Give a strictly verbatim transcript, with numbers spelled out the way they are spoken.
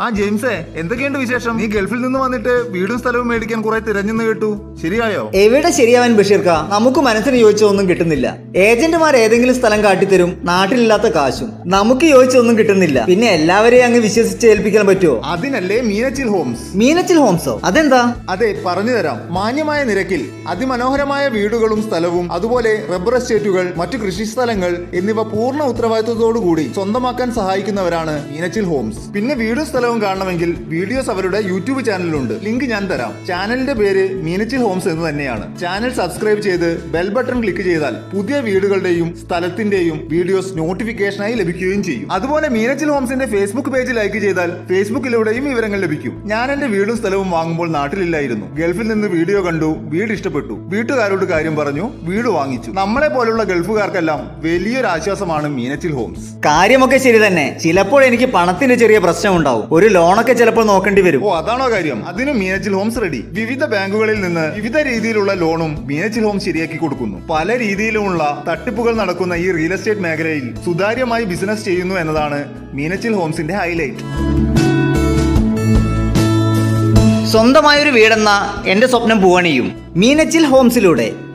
ആ ജെയിംസേ, എന്തൊക്കെയുണ്ട് വിശേഷം? നീ ഗൾഫിൽ നിന്ന് വന്നിട്ട് വീടും സ്ഥലവും മേടിക്കാൻ കുറെ തിരഞ്ഞെന്ന് കേട്ടു. ശരിയായോ? എവിടെ ശരിയാവാൻ ബഷീർക്ക, നമുക്ക് മനസ്സിന് യോജിച്ചൊന്നും കിട്ടുന്നില്ല. ഏജന്റുമാർ ഏതെങ്കിലും സ്ഥലം കാട്ടിത്തരും, നാട്ടിലില്ലാത്ത കാശും. നമുക്ക് യോജിച്ചൊന്നും കിട്ടുന്നില്ല. പിന്നെ എല്ലാവരെയും അങ്ങ് വിശ്വസിച്ച് ഏൽപ്പിക്കാൻ പറ്റുമോ? അതിനല്ലേ മീനച്ചിൽ ഹോംസ്. മീനച്ചിൽ ഹോംസോ? അതെന്താ? അതെ, പറഞ്ഞു തരാം. മാന്യമായ നിരക്കിൽ അതിമനോഹരമായ വീടുകളും സ്ഥലവും അതുപോലെ റബ്ബർ എസ്റ്റേറ്റുകൾ, മറ്റു കൃഷി സ്ഥലങ്ങൾ എന്നിവ പൂർണ്ണ ഉത്തരവാദിത്വത്തോടുകൂടി സ്വന്തമാക്കാൻ സഹായിക്കുന്നവരാണ് മീനച്ചിൽ ഹോംസ്. പിന്നെ വീടും സ്ഥലവും കാണണമെങ്കിൽ വീഡിയോസ് അവരുടെ യൂട്യൂബ് ചാനലിലുണ്ട്. ലിങ്ക് ഞാൻ തരാം. ചാനലിന്റെ പേര് മീനച്ചിൽ ഹോംസ് എന്ന് തന്നെയാണ്. ചാനൽ സബ്സ്ക്രൈബ് ചെയ്ത് ബെൽ ബട്ടൺ ക്ലിക്ക് ചെയ്താൽ പുതിയ വീടുകളുടെയും സ്ഥലത്തിന്റെയും വീഡിയോസ് നോട്ടിഫിക്കേഷനായി ലഭിക്കുകയും ചെയ്യും. അതുപോലെ മീനച്ചിൽ ഹോംസിന്റെ ഫേസ്ബുക്ക് പേജ് ലൈക്ക് ചെയ്താൽ ഫേസ്ബുക്കിലൂടെയും വിവരങ്ങൾ ലഭിക്കും. ഞാൻ എന്റെ വീടും സ്ഥലവും വാങ്ങുമ്പോൾ നാട്ടിലില്ലായിരുന്നു. ഗൾഫിൽ നിന്ന് വീഡിയോ കണ്ടു, വീട് ഇഷ്ടപ്പെട്ടു, വീട്ടുകാരോട് കാര്യം പറഞ്ഞു, വീട് വാങ്ങിച്ചു. നമ്മളെ പോലുള്ള ഗൾഫുകാർക്കെല്ലാം വലിയൊരു ആശ്വാസമാണ് മീനച്ചിൽ ഹോംസ്. കാര്യമൊക്കെ ശരി തന്നെ. ചിലപ്പോൾ എനിക്ക് പണത്തിന്റെ ചെറിയ പ്രശ്നം ഉണ്ടാവും. ഒരു ലോണൊക്കെ ചിലപ്പോൾ നോക്കേണ്ടി വരും. ഓ, അതാണോ കാര്യം? അതിന് മീനച്ചിൽ ഹോംസ് റെഡി. വിവിധ ബാങ്കുകളിൽ നിന്ന് വിവിധ രീതിയിലുള്ള ലോണും മീനച്ചിൽ ഹോംസ് ശരിയാക്കി കൊടുക്കുന്നു. പല രീതിയിലുമുള്ള തട്ടിപ്പുകൾ നടക്കുന്ന ഈ റിയൽ എസ്റ്റേറ്റ് മേഖലയിൽ സുതാര്യമായി ബിസിനസ് ചെയ്യുന്നു എന്നതാണ് മീനച്ചിൽ ഹോംസിന്റെ ഹൈലൈറ്റ്. സ്വന്തമായൊരു വീടെന്ന എന്റെ സ്വപ്നം പൂവണിയും മീനച്ചിൽ ഹോംസിലൂടെ.